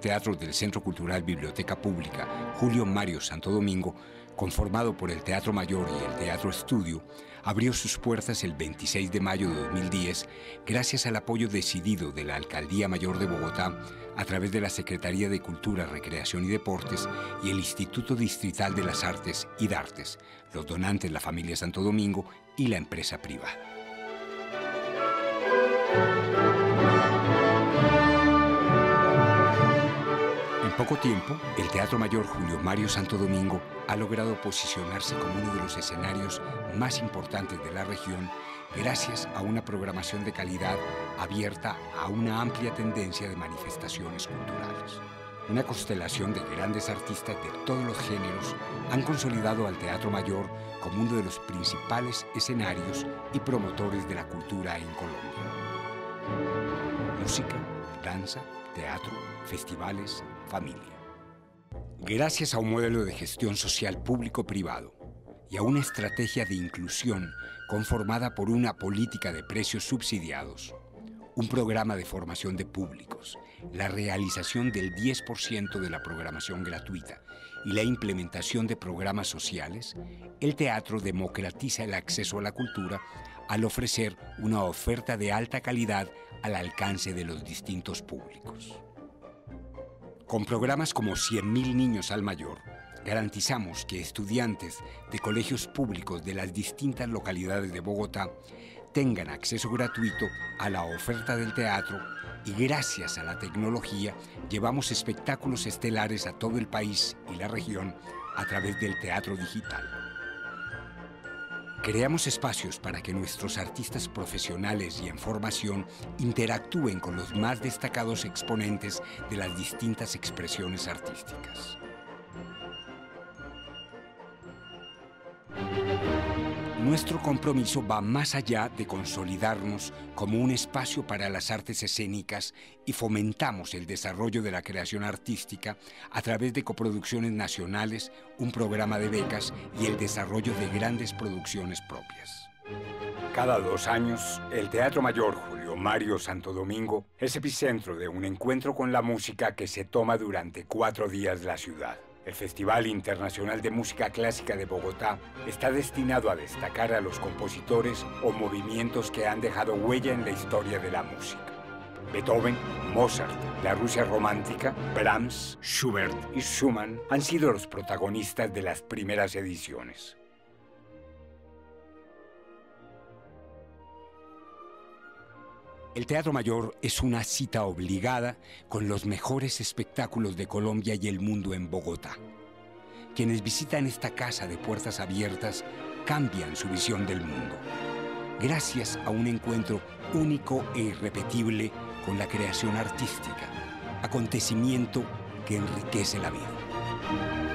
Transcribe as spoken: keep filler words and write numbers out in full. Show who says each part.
Speaker 1: teatros del Centro Cultural Biblioteca Pública Julio Mario Santo Domingo, conformado por el Teatro Mayor y el Teatro Estudio, abrió sus puertas el veintiséis de mayo de dos mil diez gracias al apoyo decidido de la Alcaldía Mayor de Bogotá a través de la Secretaría de Cultura, Recreación y Deportes y el Instituto Distrital de las Artes y Dartes, los donantes la familia Santo Domingo y la empresa privada. En poco tiempo, el Teatro Mayor Julio Mario Santo Domingo ha logrado posicionarse como uno de los escenarios más importantes de la región gracias a una programación de calidad abierta a una amplia tendencia de manifestaciones culturales. Una constelación de grandes artistas de todos los géneros han consolidado al Teatro Mayor como uno de los principales escenarios y promotores de la cultura en Colombia. Música, danza, teatro, festivales, familia. Gracias a un modelo de gestión social público-privado y a una estrategia de inclusión conformada por una política de precios subsidiados, un programa de formación de públicos, la realización del diez por ciento de la programación gratuita y la implementación de programas sociales, el teatro democratiza el acceso a la cultura al ofrecer una oferta de alta calidad al alcance de los distintos públicos. Con programas como cien mil niños al mayor, garantizamos que estudiantes de colegios públicos de las distintas localidades de Bogotá tengan acceso gratuito a la oferta del teatro y gracias a la tecnología llevamos espectáculos estelares a todo el país y la región a través del teatro digital. Creamos espacios para que nuestros artistas profesionales y en formación interactúen con los más destacados exponentes de las distintas expresiones artísticas. Nuestro compromiso va más allá de consolidarnos como un espacio para las artes escénicas y fomentamos el desarrollo de la creación artística a través de coproducciones nacionales, un programa de becas y el desarrollo de grandes producciones propias. Cada dos años, el Teatro Mayor Julio Mario Santo Domingo es epicentro de un encuentro con la música que se toma durante cuatro días la ciudad. El Festival Internacional de Música Clásica de Bogotá está destinado a destacar a los compositores o movimientos que han dejado huella en la historia de la música. Beethoven, Mozart, la Rusia romántica, Brahms, Schubert y Schumann han sido los protagonistas de las primeras ediciones. El Teatro Mayor es una cita obligada con los mejores espectáculos de Colombia y el mundo en Bogotá. Quienes visitan esta casa de puertas abiertas cambian su visión del mundo, gracias a un encuentro único e irrepetible con la creación artística, acontecimiento que enriquece la vida.